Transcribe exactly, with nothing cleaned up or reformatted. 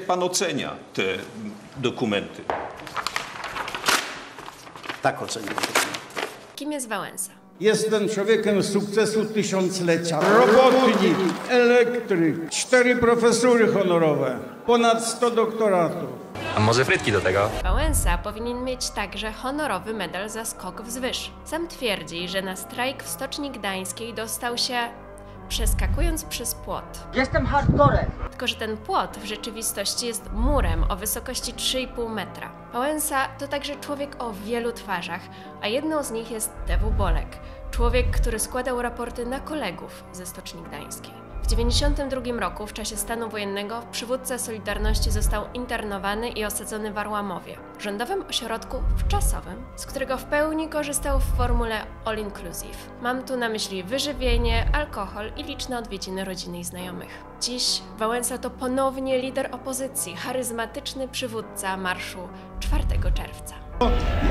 Pan ocenia te dokumenty? Tak oceniam. Kim jest Wałęsa? Jestem człowiekiem sukcesu tysiąclecia. Robotnik, elektryk, cztery profesury honorowe, ponad sto doktoratów. A może frytki do tego? Wałęsa powinien mieć także honorowy medal za skok wzwyż. Sam twierdzi, że na strajk w Stoczni Gdańskiej dostał się przeskakując przez płot. Jestem hardcorem. Tylko że ten płot w rzeczywistości jest murem o wysokości trzy i pół metra. Wałęsa to także człowiek o wielu twarzach, a jedną z nich jest Dewu Bolek. Człowiek, który składał raporty na kolegów ze Stoczni Gdańskiej. W dziewięćdziesiątym drugim roku, w czasie stanu wojennego, przywódca Solidarności został internowany i osadzony w Arłamowie, rządowym ośrodku wczasowym, z którego w pełni korzystał w formule all inclusive. Mam tu na myśli wyżywienie, alkohol i liczne odwiedziny rodziny i znajomych. Dziś Wałęsa to ponownie lider opozycji, charyzmatyczny przywódca marszu czwartego czerwca.